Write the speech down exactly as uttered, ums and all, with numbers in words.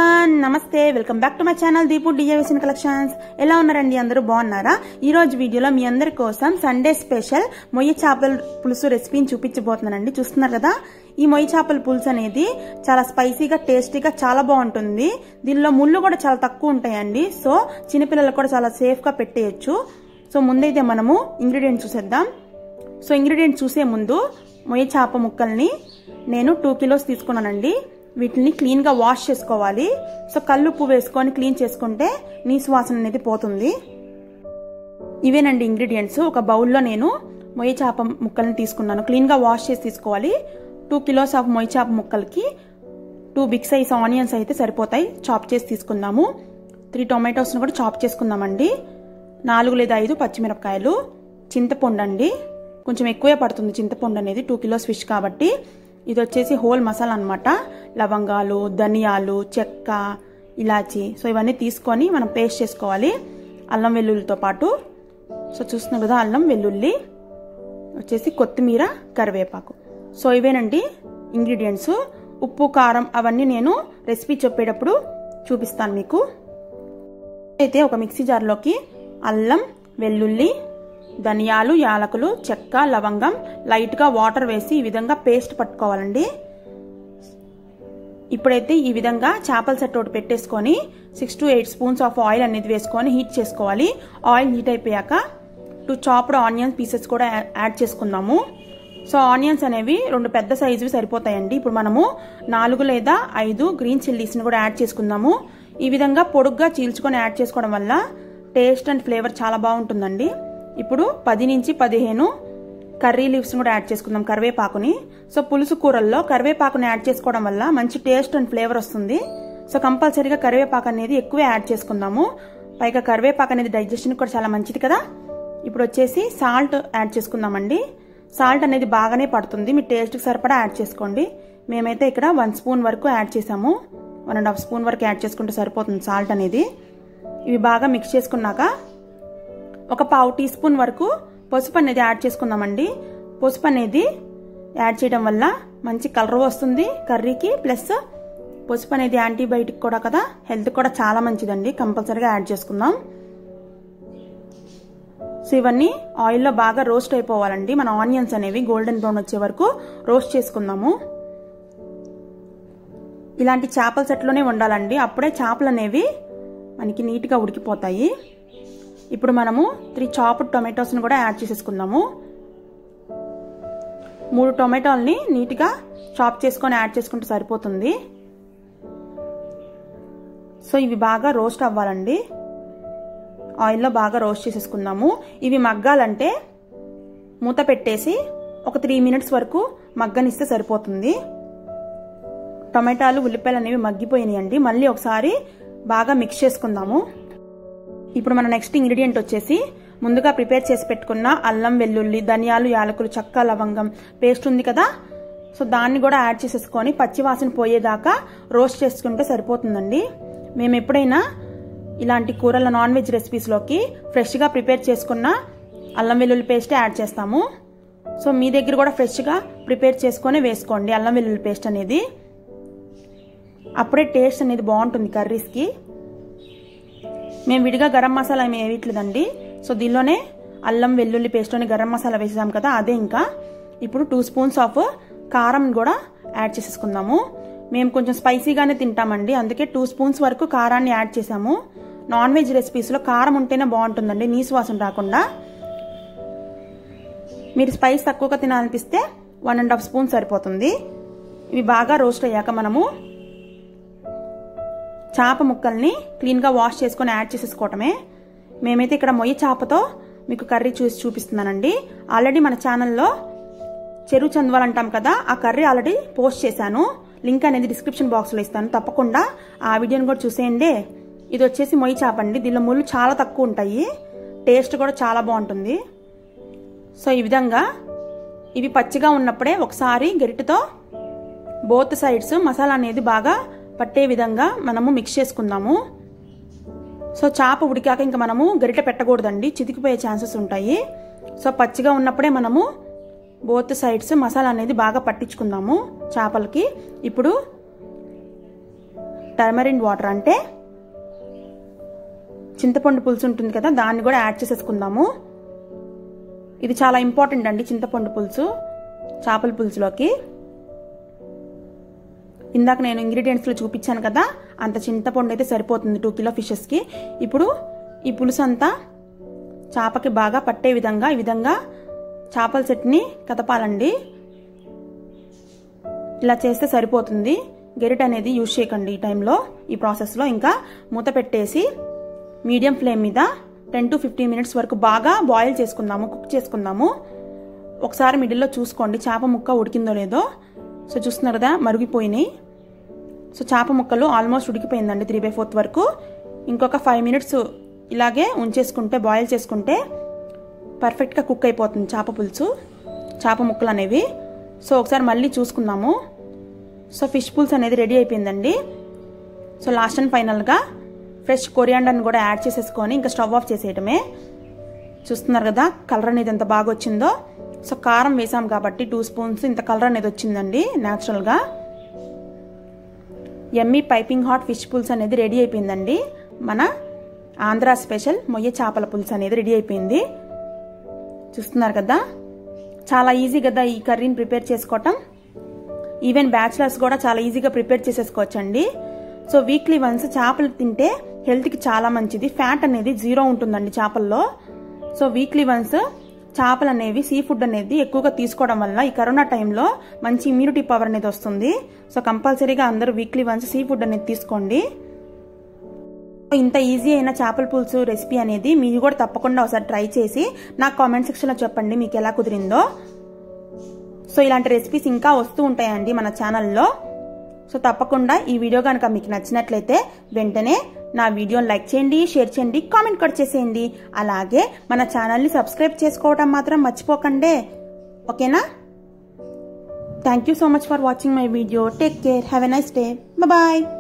Everyone, నమస్తే. Welcome back to my channel Deepu డిజైవేషన్ collections. ఎలా ఉన్నారండి? అందరూ బాగున్నారా? ఈ రోజు వీడియోలో మీ అందరి కోసం సండే స్పెషల్ మొయ్య చేపల పులుసు రెసిపీని చూపించబోతున్నానండి. చూస్తున్నారు కదా, ఈ మొయ్య చేపల పులుసు అనేది చాలా స్పైసీగా, టేస్టీగా చాలా బాగుంటుంది. దీనిలో ముళ్ళు కూడా చాలా తక్కువ ఉంటాయండి. సో చిన్నపిల్లలకు కూడా చాలా సేఫ్ గా పెట్టేయచ్చు. సో ముందైతే మనము ఇంగ్రీడియంట్స్ చూసేద్దాం. సో ఇంగ్రీడియంట్స్ చూసే ముందు మొయ్య చేప ముక్కల్ని నేను టూ కిలోస్ తీసుకున్నానండి. వీటిని క్లీన్ గా వాష్ చేసుకోవాలి. సో కల్లుప్పు వేసుకొని క్లీన్ చేసుకుంటే నీసు వాసన అనేది పోతుంది. ఇవేనండి ఇంగ్రీడియంట్స్. ఒక బౌల్లో నేను మొయ్య చేప ముక్కల్ని తీసుకున్నాను. క్లీన్ గా వాష్ చేసి తీసుకోవాలి. టూ కిలోస్ ఆఫ్ మొయ్య చేప ముక్కలకి టూ బిగ్ సైజ్ ఆనియన్స్ అయితే సరిపోతాయి. చాప్ చేసి తీసుకుందాము. త్రీ టొమాటోస్ కూడా చాప్ చేసుకుందామండి. నాలుగు లేదా ఐదు పచ్చిమిరపకాయలు, చింతపండు అండి, కొంచెం ఎక్కువే పడుతుంది చింతపండు అనేది, టూ కిలోస్ ఫిష్ కాబట్టి. ఇది వచ్చేసి హోల్ మసాలా అనమాట. లవంగాలు, ధనియాలు, చెక్క, ఇలాచి, సో ఇవన్నీ తీసుకొని మనం పేస్ట్ చేసుకోవాలి అల్లం వెల్లుల్లితో పాటు. సో చూస్తున్నాం కదా, అల్లం వెల్లుల్లి వచ్చేసి కొత్తిమీర, కరివేపాకు. సో ఇవేనండి ఇంగ్రీడియంట్స్. ఉప్పు, కారం అవన్నీ నేను రెసిపీ చెప్పేటప్పుడు చూపిస్తాను మీకు. అయితే ఒక మిక్సీ జార్లోకి అల్లం, వెల్లుల్లి, ధనియాలు, యాలకులు, చెక్క, లవంగం లైట్ గా వాటర్ వేసి ఈ విధంగా పేస్ట్ పట్టుకోవాలండి. ఇప్పుడైతే ఈ విధంగా చేపల సెట్ ఒకటి పెట్టేసుకొని six to eight spoons of oil అనేది వేసుకొని హీట్ చేసుకోవాలి. ఆయిల్ హీట్ అయిపోయాక టూ చాప్డ్ ఆనియన్స్ పీసెస్ కూడా యాడ్ చేసుకుందాము. సో ఆనియన్స్ అనేవి రెండు పెద్ద సైజువి సరిపోతాయండి. ఇప్పుడు మనము నాలుగు లేదా ఐదు గ్రీన్ చిల్లీస్ని కూడా యాడ్ చేసుకుందాము. ఈ విధంగా పొడుగ్గా చీల్చుకొని యాడ్ చేసుకోవడం వల్ల టేస్ట్ అండ్ ఫ్లేవర్ చాలా బాగుంటుందండి. ఇప్పుడు పది నుంచి పదిహేను కర్రీ లీవ్స్ కూడా యాడ్ చేసుకుందాం, కరివేపాకుని. సో పులుసు కూరల్లో కరివేపాకుని యాడ్ చేసుకోవడం వల్ల మంచి టేస్ట్ అండ్ ఫ్లేవర్ వస్తుంది. సో కంపల్సరీగా కరివేపాకు అనేది ఎక్కువ యాడ్ చేసుకుందాము. పైగా కరివేపాకు అనేది డైజెషన్ కూడా చాలా మంచిది కదా. ఇప్పుడు వచ్చేసి సాల్ట్ యాడ్ చేసుకుందామండి. సాల్ట్ అనేది బాగానే పడుతుంది, మీ టేస్ట్కి సరిపడా యాడ్ చేసుకోండి. మేమైతే ఇక్కడ వన్ స్పూన్ వరకు యాడ్ చేసాము. వన్ అండ్ హాఫ్ స్పూన్ వరకు యాడ్ చేసుకుంటే సరిపోతుంది సాల్ట్ అనేది. ఇవి బాగా మిక్స్ చేసుకున్నాక ఒక పావు టీ స్పూన్ వరకు పసుపు అనేది యాడ్ చేసుకుందామండి. పసుపు అనేది యాడ్ చేయడం వల్ల మంచి కలర్ వస్తుంది కర్రీకి. ప్లస్ పసుపు అనేది యాంటీబయాటిక్ కూడా కదా, హెల్త్ కూడా చాలా మంచిదండి. కంపల్సరీగా యాడ్ చేసుకుందాం. సో ఇవన్నీ ఆయిల్లో బాగా రోస్ట్ అయిపోవాలండి. మన ఆనియన్స్ అనేవి గోల్డెన్ బ్రౌన్ వచ్చే వరకు రోస్ట్ చేసుకుందాము. ఇలాంటి చేపల సెట్లోనే ఉండాలండి, అప్పుడే చేపలు అనేవి మనకి నీట్గా ఉడికిపోతాయి. ఇప్పుడు మనము త్రీ చాప్డ్ టొమాటోస్ని కూడా యాడ్ చేసేసుకుందాము. మూడు టొమాటోల్ని నీట్గా చాప్ చేసుకొని యాడ్ చేసుకుంటే సరిపోతుంది. సో ఇవి బాగా రోస్ట్ అవ్వాలండి. ఆయిల్లో బాగా రోస్ట్ చేసేసుకుందాము. ఇవి మగ్గాలంటే మూత పెట్టేసి ఒక త్రీ మినిట్స్ వరకు మగ్గనిస్తే సరిపోతుంది. టొమాటోలు, ఉల్లిపాయలు అనేవి మగ్గిపోయినాయండి. మళ్ళీ ఒకసారి బాగా మిక్స్ చేసుకుందాము. ఇప్పుడు మన నెక్స్ట్ ఇంగ్రీడియంట్ వచ్చేసి ముందుగా ప్రిపేర్ చేసి పెట్టుకున్న అల్లం, వెల్లుల్లి, ధనియాలు, యాలకులు, చెక్క, లవంగం పేస్ట్ ఉంది కదా. సో దాన్ని కూడా యాడ్ చేసేసుకొని పచ్చివాసన పోయేదాకా రోస్ట్ చేసుకుంటే సరిపోతుందండి. మేము ఎప్పుడైనా ఇలాంటి కూరల నాన్ వెజ్ రెసిపీస్లోకి ఫ్రెష్గా ప్రిపేర్ చేసుకున్న అల్లం వెల్లుల్లి పేస్టే యాడ్ చేస్తాము. సో మీ దగ్గర కూడా ఫ్రెష్గా ప్రిపేర్ చేసుకొని వేసుకోండి అల్లం వెల్లుల్లి పేస్ట్ అనేది. అప్పుడే టేస్ట్ అనేది బాగుంటుంది కర్రీస్కి. మేము విడిగా గరం మసాలా ఏమి వేయట్లేదండి. సో దీనిలోనే అల్లం వెల్లుల్లి పేస్ట్లోని గరం మసాలా వేసాం కదా, అదే. ఇంకా ఇప్పుడు టూ స్పూన్స్ ఆఫ్ కారం కూడా యాడ్ చేసేసుకుందాము. మేము కొంచెం స్పైసీగానే తింటామండి, అందుకే టూ స్పూన్స్ వరకు కారాన్ని యాడ్ చేసాము. నాన్ వెజ్ రెసిపీస్లో కారం ఉంటేనే బాగుంటుందండి, నీసు వాసన రాకుండా. మీరు స్పైస్ తక్కువగా తినాలనిపిస్తే వన్ అండ్ హాఫ్ స్పూన్ సరిపోతుంది. ఇవి బాగా రోస్ట్ అయ్యాక మనము చేప ముక్కల్ని క్లీన్గా వాష్ చేసుకొని యాడ్ చేసేసుకోవటమే. మేమైతే ఇక్కడ మొయ్య చేపతో మీకు కర్రీ చూసి చూపిస్తున్నానండి. ఆల్రెడీ మన ఛానల్లో చెరువు చందువలు అంటాం కదా, ఆ కర్రీ ఆల్రెడీ పోస్ట్ చేశాను. లింక్ అనేది డిస్క్రిప్షన్ బాక్స్లో ఇస్తాను, తప్పకుండా ఆ వీడియోని కూడా చూసేయండి. ఇది వచ్చేసి మొయ్య చేప అండి. దీనిలో ముళ్ళు చాలా తక్కువ ఉంటాయి, టేస్ట్ కూడా చాలా బాగుంటుంది. సో ఈ విధంగా ఇవి పచ్చిగా ఉన్నప్పుడే ఒకసారి గరిటెతో బోత్ సైడ్స్ మసాలా అనేది బాగా పట్టే విధంగా మనము మిక్స్ చేసుకుందాము. సో చేప ఉడికాక ఇంకా మనము గరిటె పెట్టకూడదండి, చితికిపోయే ఛాన్సెస్ ఉంటాయి. సో పచ్చిగా ఉన్నప్పుడే మనము బోత్ సైడ్స్ మసాలా అనేది బాగా పట్టించుకుందాము చేపలకి. ఇప్పుడు టర్మరిన్ వాటర్ అంటే చింతపండు పులుసు ఉంటుంది కదా, దాన్ని కూడా యాడ్ చేసేసుకుందాము. ఇది చాలా ఇంపార్టెంట్ అండి చింతపండు పులుసు చేపల పులుసులోకి. ఇందాక నేను ఇంగ్రీడియంట్స్లో చూపించాను కదా, అంత చింతపండు అయితే సరిపోతుంది టూ కిలో ఫిషెస్కి. ఇప్పుడు ఈ పులుసు అంతా చేపకి బాగా పట్టే విధంగా ఈ విధంగా చేపల సెట్ని కదపాలండి. ఇలా చేస్తే సరిపోతుంది. గెరిట్ అనేది యూజ్ చేయకండి ఈ టైంలో, ఈ ప్రాసెస్లో. ఇంకా మూత పెట్టేసి మీడియం ఫ్లేమ్ మీద టెన్ టు ఫిఫ్టీన్ మినిట్స్ వరకు బాగా బాయిల్ చేసుకుందాము, కుక్ చేసుకుందాము. ఒకసారి మిడిల్లో చూసుకోండి చేప ముక్క ఉడికిందో లేదో. సో చూస్తున్నారు కదా, మరిగిపోయినాయి. సో చేప ముక్కలు ఆల్మోస్ట్ ఉడికిపోయిందండి త్రీ బై ఫోర్త్ వరకు. ఇంకొక ఫైవ్ మినిట్స్ ఇలాగే ఉంచేసుకుంటే, బాయిల్ చేసుకుంటే పర్ఫెక్ట్గా కుక్ అయిపోతుంది చేప పులుసు, చేప ముక్కలు అనేవి. సో ఒకసారి మళ్ళీ చూసుకుందాము. సో ఫిష్ పులుసు అనేది రెడీ అయిపోయిందండి. సో లాస్ట్ అండ్ ఫైనల్గా ఫ్రెష్ కొరియాండర్ని కూడా యాడ్ చేసేసుకొని ఇంకా స్టవ్ ఆఫ్ చేసేయటమే. చూస్తున్నారు కదా కలర్ అనేది ఎంత బాగా వచ్చిందో. సో కారం వేసాం కాబట్టి టూ స్పూన్స్ ఇంత కలర్ అనేది వచ్చిందండి న్యాచురల్గా. యమ్మీ పైపింగ్ హాట్ ఫిష్ పులుసు అనేది రెడీ అయిపోయిందండి. మన ఆంధ్ర స్పెషల్ మొయ్య చేపల పులుసు అనేది రెడీ అయిపోయింది. చూస్తున్నారు కదా, చాలా ఈజీ కదా ఈ కర్రీని ప్రిపేర్ చేసుకోవటం. ఈవెన్ బ్యాచిలర్స్ కూడా చాలా ఈజీగా ప్రిపేర్ చేసేసుకోవచ్చండి. సో వీక్లీ వన్స్ చేపలు తింటే హెల్త్కి చాలా మంచిది. ఫ్యాట్ అనేది జీరో ఉంటుందండి చేపల్లో. సో వీక్లీ వన్స్ చేపలు అనేవి, సీ ఫుడ్ అనేది ఎక్కువగా తీసుకోవడం వల్ల ఈ కరోనా టైంలో మంచి ఇమ్యూనిటీ పవర్ అనేది వస్తుంది. సో కంపల్సరీగా అందరూ వీక్లీ వన్స్ సీ ఫుడ్ అనేది తీసుకోండి. ఇంత ఈజీ అయిన చేపల పులుసు రెసిపీ అనేది మీరు కూడా తప్పకుండా ఒకసారి ట్రై చేసి నాకు కామెంట్ సెక్షన్లో చెప్పండి మీకు ఎలా కుదిరిందో. సో ఇలాంటి రెసిపీస్ ఇంకా వస్తూ ఉంటాయండి మన ఛానల్లో. సో తప్పకుండా ఈ వీడియో కనుక మీకు నచ్చినట్లయితే వెంటనే నా వీడియోని లైక్ చేయండి, షేర్ చేయండి, కామెంట్ కూడా చేసేయండి. అలాగే మన ఛానల్ని సబ్స్క్రైబ్ చేసుకోవడం మాత్రం మర్చిపోకండి. ఓకేనా? Thank you so much for watching my video. Take care. Have a nice day. Bye.